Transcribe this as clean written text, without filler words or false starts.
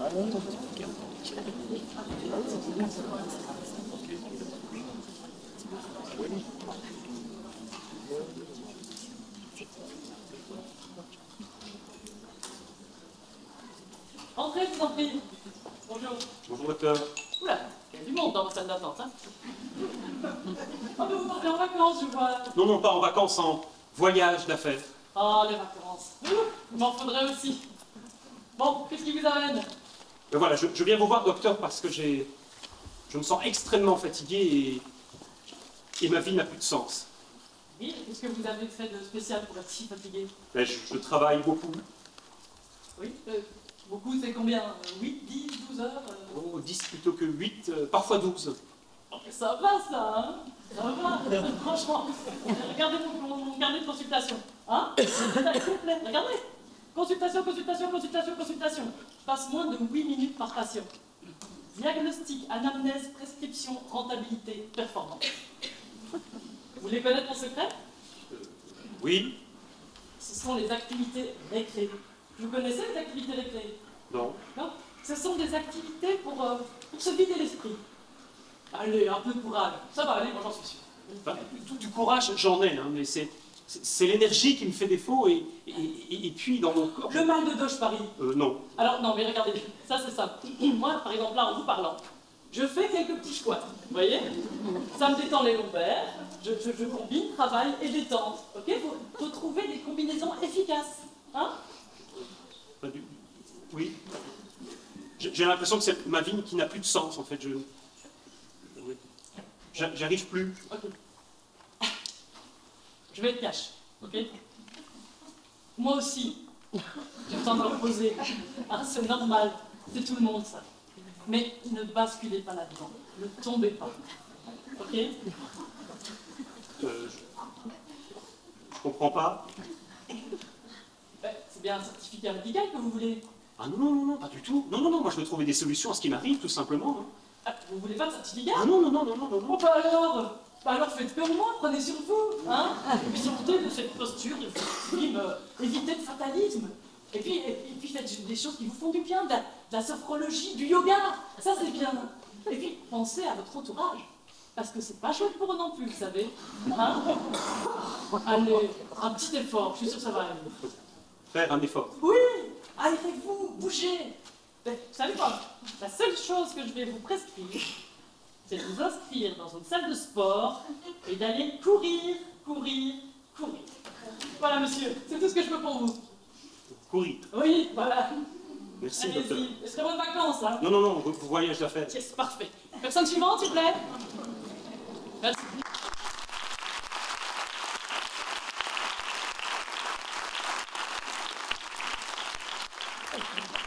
Entrez, je vous en prie. Bonjour. Bonjour, docteur. Oula, il y a du monde dans votre salle d'attente, hein. Ah, mais vous partez en vacances, je vois. Non, non, pas en vacances, en voyage d'affaires. Ah, les vacances. Il m'en faudrait aussi. Bon, qu'est-ce qui vous amène? Voilà, je viens vous voir, docteur, parce que je me sens extrêmement fatigué et ma vie n'a plus de sens. Oui, qu'est-ce que vous avez fait de spécial pour être si fatigué? Ben, je travaille beaucoup. Oui, beaucoup, c'est combien? 8, 10, 12 heures Oh, 10 plutôt que 8, parfois 12. Oh, mais ça va, ça, hein? Ça va, franchement. Regardez mon carnet de consultation. Hein? S'il vous plaît, regardez. Consultation, consultation, consultation, consultation. Je passe moins de 8 minutes par patient. Diagnostic, anamnèse, prescription, rentabilité, performance. Vous voulez connaître mon secret? Oui? Ce sont les activités récré. Vous connaissez les activités récré? Non. Non? Ce sont des activités pour se vider l'esprit. Allez, un peu de courage. Ça va aller, moi j'en suis sûr. Enfin, du courage, j'en ai, hein, mais c'est l'énergie qui me fait défaut et puis dans mon corps... Le mal de dos, je parie. Non. Alors, non, mais regardez, ça c'est ça. Moi, par exemple, là, en vous parlant, je fais quelques petits squats, vous voyez? Ça me détend les lombaires, je combine travail et détente, ok? Faut trouver des combinaisons efficaces, hein? Oui. J'ai l'impression que c'est ma vie qui n'a plus de sens, en fait. Oui. J'arrive plus. Ok. Je vais être cash, ok? Moi aussi, j'ai besoin de me reposer. Ah, c'est normal, c'est tout le monde ça. Mais ne basculez pas là-dedans, ne tombez pas, ok? Je comprends pas. C'est bien un certificat médical que vous voulez. Ah non, non, non, non, pas du tout. Non, non, non, moi je veux trouver des solutions à ce qui m'arrive, tout simplement. Hein. Ah, vous voulez pas de certificat? Ah non, non, non, non, non, non. Oh, bah alors faites peur au moins, prenez sur vous, hein? Et puis sortez de cette posture de victime, évitez le fatalisme. Et puis faites des choses qui vous font du bien, de la sophrologie, du yoga, ça c'est bien. Et puis pensez à votre entourage, parce que c'est pas chouette pour eux non plus, vous savez. Hein? Allez, un petit effort, je suis sûre que ça va aller. Faire un effort. Oui, aérez-vous, bougez. Mais, vous savez quoi? La seule chose que je vais vous prescrire, c'est de vous inscrire dans une salle de sport et d'aller courir, courir, courir. Voilà, monsieur, c'est tout ce que je peux pour vous. Courir. Oui, voilà. Merci, docteur. Allez-y, très bonnes vacances, hein. Non, non, non, voyage d'affaires. Yes, parfait. Personne suivante, s'il vous plaît. Merci. Thank you.